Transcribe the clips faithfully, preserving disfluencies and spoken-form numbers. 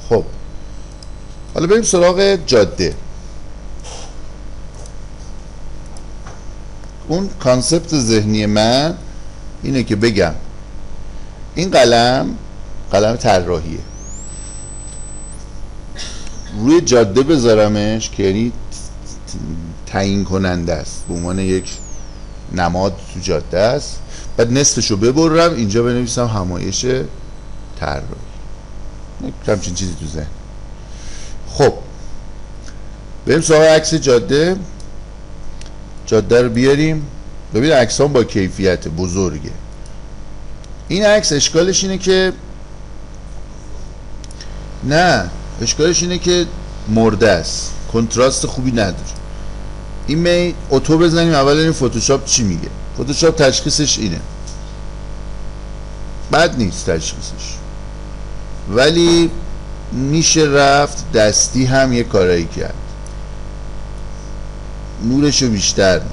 خب حالا بریم سراغ جاده. اون کانسپت ذهنی من اینه که بگم این قلم قلم طراحیه، روی جاده بذارمش که یعنی تعیین کننده است، به عنوان یک نماد تو جاده است، بعد نصفشو ببرم اینجا بنویسم همایش طراحی، همچین چیزی تو ذهن. خب بریم سراغ عکس جاده. جاده رو بیاریم. ببین عکس هم با کیفیت بزرگه. این عکس اشکالش اینه که نه اشکالش اینه که مرده است، کنتراست خوبی نداره. این می اتو بزنیم اول این فتوشاپ چی میگه. فتوشاپ تشخیصش اینه، بد نیست تشخیصش، ولی میشه رفت دستی هم یه کارایی کرد، نورشو بیشتر میکنه،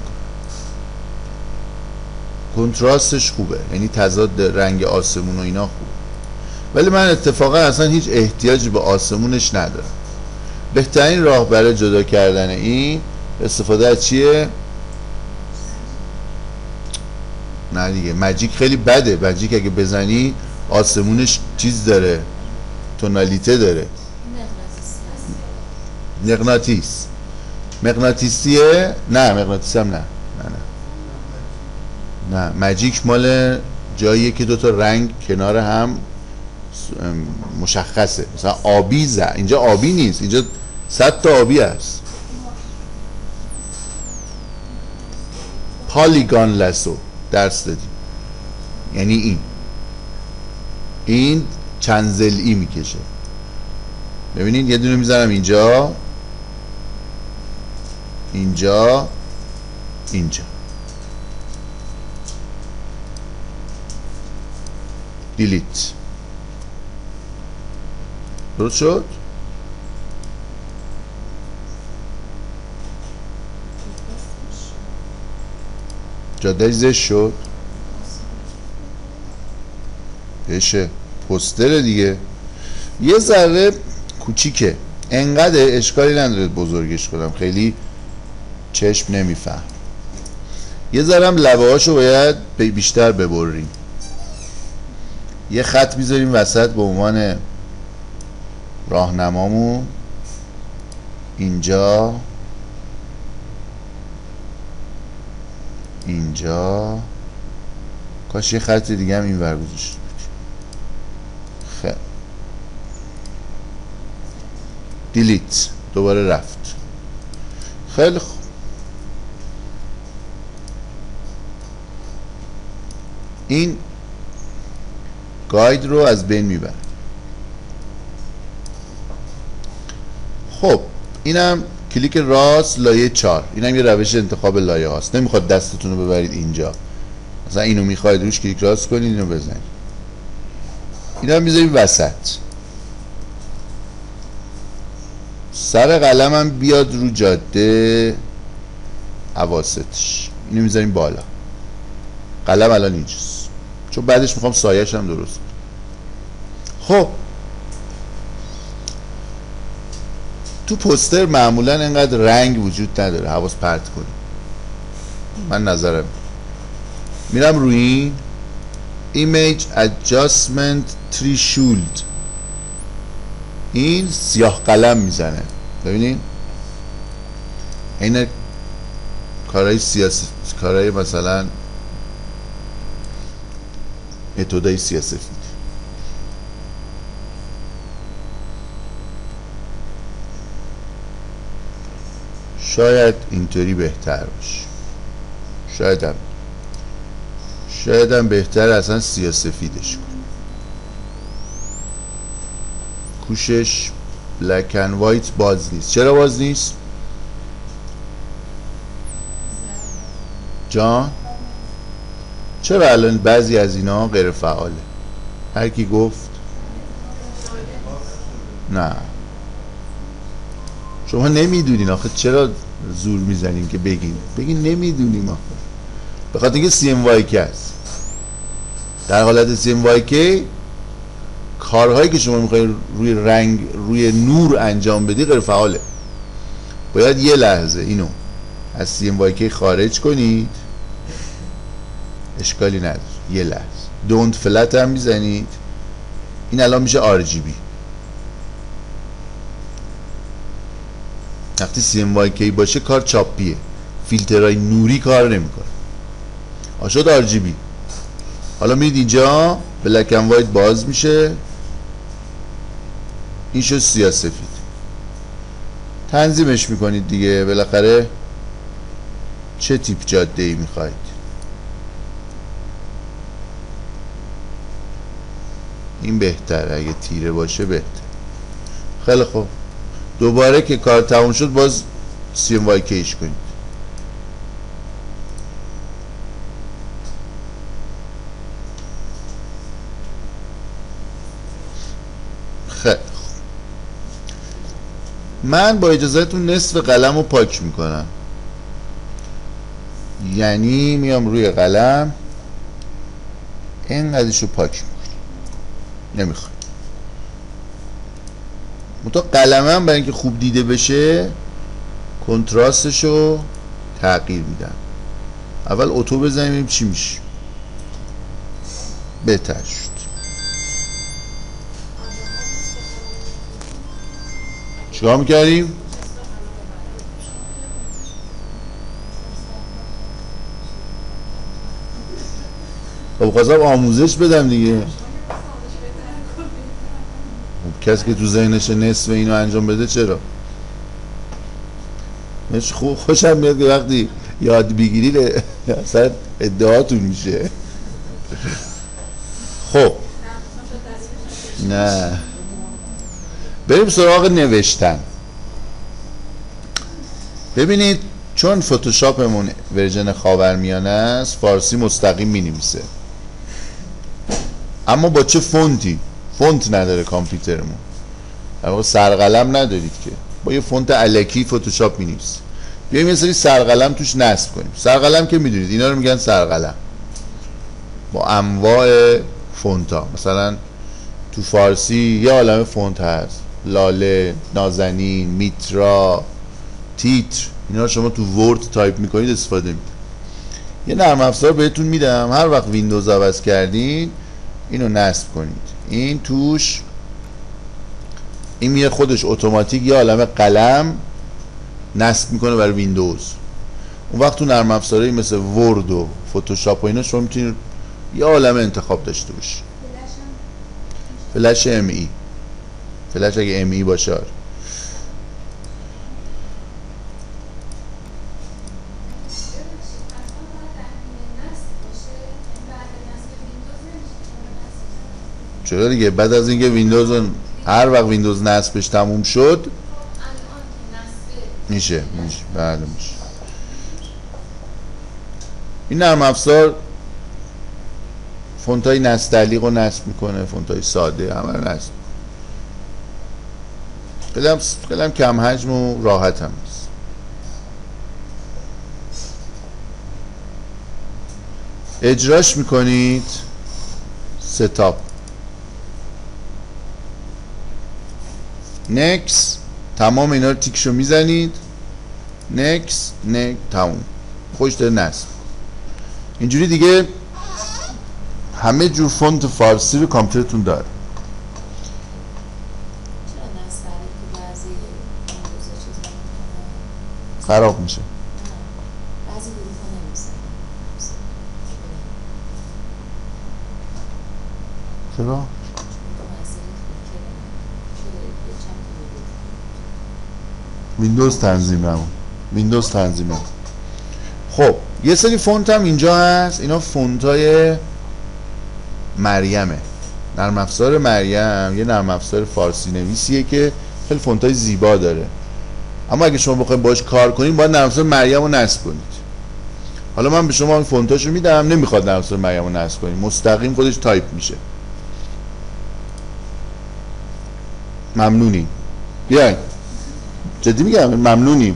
کنتراستش خوبه، یعنی تضاد رنگ آسمون و اینا خوبه. ولی من اتفاقا اصلا هیچ احتیاجی به آسمونش ندارم. بهترین راه برای جدا کردن این استفاده از چیه؟ نه دیگه ماجیک خیلی بده. ماجیک اگه بزنی آسمونش چیز داره، تونالیته داره، مغناطیس. مغناطیسیه؟ نه مغناطیسی هم نه. نه نه نه ماجیک مال جاییه که دوتا رنگ کنار هم مشخصه. مثلا آبی زد، اینجا آبی نیست، اینجا صد تا آبی هست. پالیگان لاسو درس دادیم، یعنی این این چند ضلعی میکشه. ببینید یه دونه میذارم اینجا، اینجا، اینجا. دیلیت. درست شد؟ جاده زشت شد؟ بشه پوستر دیگه. یه ذره کوچیکه، انقدر اشکالی نداره بزرگش کنم، خیلی چشم نمیفهم. یه ذره هم لبه هاشو باید بیشتر ببریم. یه خط میذاریم وسط به عنوان راهنمامون. اینجا اینجا کاش یه خط دیگه هم این ور گذاشت. خیلی دیلیت، دوباره رفت. خیلی خوب. این گاید رو از بین میبره. خب اینم کلیک راست لایه چهار. اینم یه روش انتخاب لایه هاست. نمیخواد دستتون رو ببرید اینجا، مثلا اینو میخواید روش کلیک راست کنید، اینو بزنید. اینم میذاریم وسط. سر قلمم بیاد رو جاده اواسطش، اینو میذاریم بالا. قلم الان اینجاست، چون بعدش میخوام سایه‌اش هم درست کنم. خب تو پوستر معمولا انقدر رنگ وجود نداره، حواس پرت کنیم. من نظرم میرم روی این Image Adjustment Threshold، این سیاه قلم میزنه. ببینین این کارهای سیاسی، کارهای مثلا متدای سیاسی. شاید اینطوری بهتر باشه، شاید هم شاید هم بهتر اصلا سیاه‌سفیدش کن. کوشش بلک اند وایت باز نیست. چرا باز نیست؟ جان چرا الان بعضی از اینا غیر فعاله؟ هر کی گفت؟ نه شما نمیدونین آخه. چرا زور میزنیم که بگین بگین نمیدونیم آخه؟ به خاطر اینکه سی ام وای کی هست. در حالت سی ام وای کی کارهایی که شما میخواید روی رنگ روی نور انجام بدی غیر فعاله. باید یه لحظه اینو از سی ام وای کی خارج کنید، اشکالی نداره، یه لحظه دونت فلت هم میزنید، این الان میشه آر جی بی. وقتی سی ام وای کی باشه کار چاپیه، فیلترهای نوری کار نمیکنه. آشد آر جی بی. حالا میرید اینجا بلک اند وایت باز میشه، این شد سیاه سفید. تنظیمش میکنید دیگه، بالاخره چه تیپ جاده ای میخواید. این بهتره، اگه تیره باشه بهتر. خیلی خوب، دوباره که کار تموم شد باز سی ام وای کیش کنید. خیلی خوب، من با اجازهتون نصف قلم رو پاک میکنم، یعنی میام روی قلم اینقدرش رو پاک میکنم، نمیخوام متا قلمم برای اینکه خوب دیده بشه کنتراستش رو تغییر میدم. اول اتو بزنیم ببینیم چی میشه. بهتر شد. چیکار میکردیم؟ خب خواستم آموزش بدم دیگه. کسی که تو ذهنش نصف اینو انجام بده چرا؟ مش خوب خوشم میاد که وقتی یاد بگیری اصلا ادعاتون میشه. خب نه، بریم سراغ نوشتن. ببینید چون فتوشاپمون ورژن خاورمیانه است، فارسی مستقیم می نویسه، اما با چه فونتی؟ فونت نداره کامپیوترمون، در واقع سرقلم ندارید که، با یه فونت الکی فتوشاپ می نویسه. بیایم یه سری سرقلم توش نصب کنیم. سرقلم که میدونید اینا رو میگن سرقلم، با انواع فونت ها. مثلا تو فارسی یه عالمه فونت هست، لاله، نازنین، میترا، تیتر. اینا رو شما تو ورد تایپ میکنید استفاده میکنید. یه نرم افزار بهتون میدم، هر وقت ویندوز عوض کردین اینو نصب کنید. این توش این میره خودش اتوماتیک یه عالمه قلم نصب میکنه برای ویندوز. اون وقت تو نرم افزارهایی مثل ورد و فتوشاپ و اینا شما میتونید یه عالمه انتخاب داشته باشید. فلش ام ای، فلش اگه ام ای باشه. چرا دیگه؟ بعد از اینکه ویندوز هر وقت ویندوز نصبش تموم شد میشه میشه بله میشه. این نرم افزار فونتای نستعلیق رو نصب میکنه، فونتای ساده همه رو نصب. خیلی هم خیلی هم کم حجم و راحت هم است. اجراش میکنید، ستاپ، نکس، تمام اینا رو تیکشو میزنید، نکس نک تموم، خوش داره نصب. اینجوری دیگه همه جور فونت فارسی رو کامپیوترتون داره. خراب میشه. چرا؟ ویندوز تنظیمه، ویندوز تنظیمه. خب یه سری فونت هم اینجا هست، اینا فونت های مریمه. نرم افزار مریم یه نرم افزار فارسی نویسیه که خیلی فونت های زیبا داره، اما اگه شما بخواید باش کار کنید باید نرم افزار مریم رو نصب کنید. حالا من به شما این فونتاشو میدم، نمیخواد نرم افزار مریم رو نصب کنید، مستقیم خودش تایپ میشه. ممنونی. بیاین، جدی میگم ممنونیم،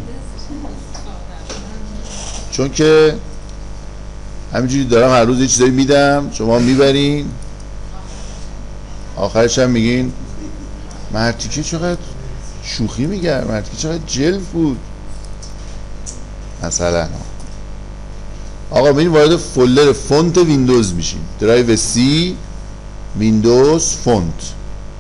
چون که همینجوری دارم هر روز یه چیزایی میدم، شما میبرین آخرش هم میگین مرتیکه چقدر شوخی میگه، مرتیکه چقدر جلف بود مثلا. آقا ببین وارد فولدر فونت ویندوز میشین، درایو سی ویندوز فونت.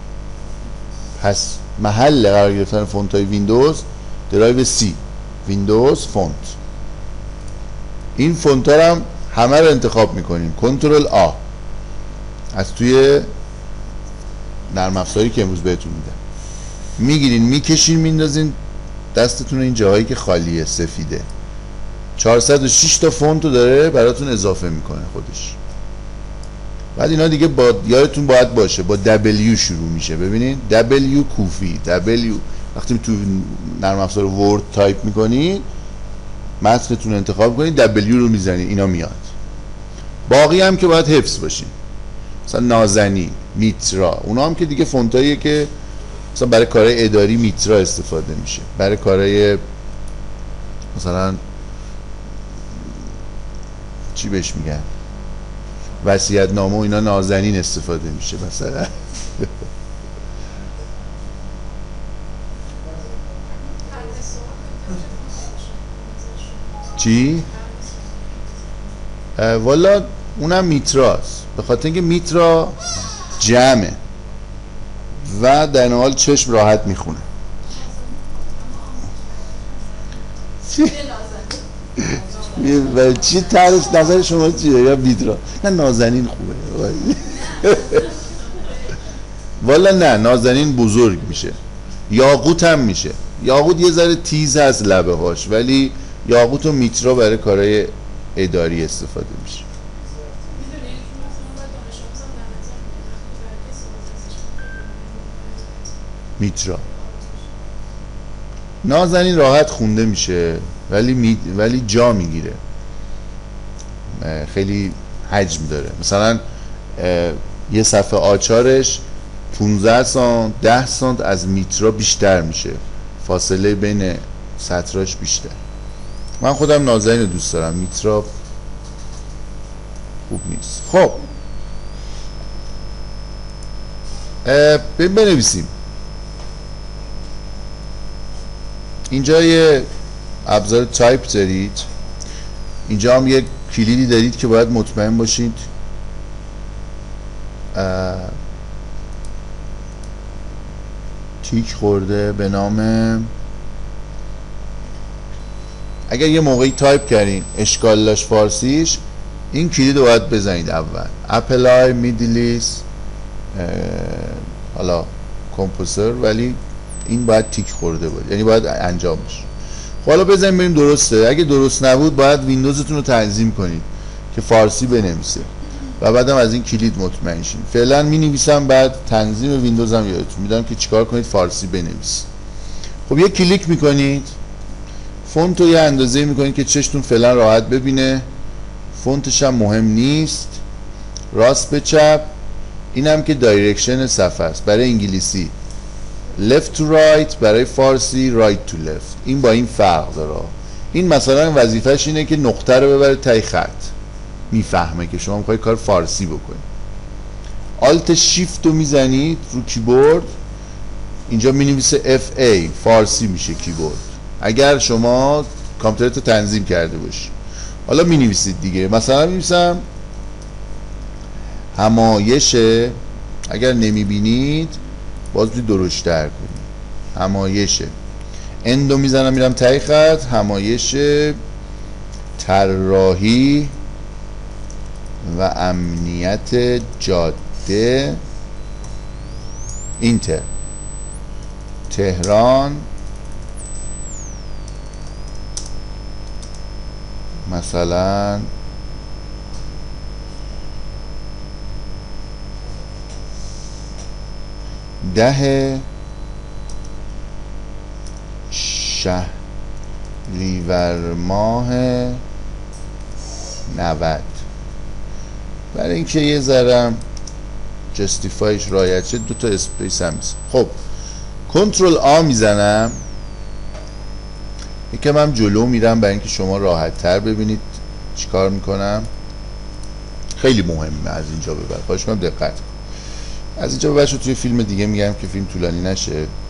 پس محل قرار گرفتن فونت های ویندوز درایو سی ویندوز فونت. این فونت ها هم همه رو انتخاب میکنیم، کنترل آ از توی نرم افزاری که امروز بهتون میدم، میگیرین میکشین میندازین دستتون این جاهایی که خالیه سفیده. چهارصد و شش تا فونت رو داره براتون اضافه میکنه خودش. بعد اینا دیگه با یادتون باید باشه با دبلیو شروع میشه. ببینین دبلیو کوفی، دبلیو وقتی تو نرم افزار ورد تایپ میکنین متنتون انتخاب کنید دبلیو رو میزنید اینا میاد. باقی هم که باید حفظ باشین، مثلا نازنین، میترا، اونا هم که دیگه فونتاییه که مثلا برای کارهای اداری میترا استفاده میشه، برای کارهای مثلا چی بهش میگن وصیت نامه و اینا نازنین استفاده میشه مثلا. چی؟ والا اونم میتراست، به خاطر اینکه میترا جمعه و در این حال چشم راحت میخونه. چی؟ و چی طرز نظر شما چیه؟ یا میترا؟ نه نازنین خوبه. والا نه نازنین بزرگ میشه، یاقوت هم میشه. یاقوت یه ذره تیز هست لبه هاش، ولی یاقوت و میترا برای کارهای اداری استفاده میشه. میترا نازنین راحت خونده میشه ولی می... ولی جا میگیره، خیلی حجم داره. مثلا یه صفحه آچارش پانزده سانت ده سانت از میترا بیشتر میشه، فاصله بین سطراش بیشتر. من خودم نازنین رو دوست دارم، میترا خوب نیست. خب بنویسیم. اینجا یه ابزار تایپ دارید، اینجا هم یه کلیدی دارید که باید مطمئن باشید تیک خورده به نام، اگر یه موقعی تایپ کردین اشکال داشت فارسیش، این کلید رو باید بزنید اول، اپلای میدلیس حالا کمپوزر، ولی این باید تیک خورده بود، یعنی باید انجام بشه. خب حالا بزنیم ببینیم درسته. اگه درست نبود باید ویندوزتون رو تنظیم کنید که فارسی بنویسه و بعدم از این کلید مطمئن شین. فعلا می نویسم، بعد تنظیم ویندوز هم یادتون میدم که چیکار کنید فارسی بنویسید. خب یه کلیک میکنید، فونت رو یه اندازه میکنید که چشتون فعلا راحت ببینه، فونتش هم مهم نیست، راست به چپ. اینم که دایرکشن صفحه است، برای انگلیسی left to right، برای فارسی right to left. این با این فرق داره. این مثلا وظیفه‌ش اینه که نقطه رو ببره تای خط، میفهمه که شما میخواید کار فارسی بکنید. آلت شیفت رو میزنید رو کیبورد، اینجا مینویسه اف ای، فارسی میشه کیبورد اگر شما کامپیوترتو تنظیم کرده باشی. حالا مینویسید دیگه، مثلا مینویسم همایش، اگر نمیبینید باز بید درشتر کنید، همایش اندو میزنم میرم تای خط، همایش طراحی و امنیت جاده اینتر تهران، مثلا ده شهریور ماه نود. برای اینکه یه ذرم جستیفایش رایت شه دو تا اسپیس هم میزنم. خب کنترل آ میزنم، یکم هم جلو میرم برای اینکه شما راحت تر ببینید چیکار میکنم. خیلی مهمه از اینجا به بعد، خواهش کنم دقت کنید. از اینجا به بعد توی فیلم دیگه میگم که فیلم طولانی نشه.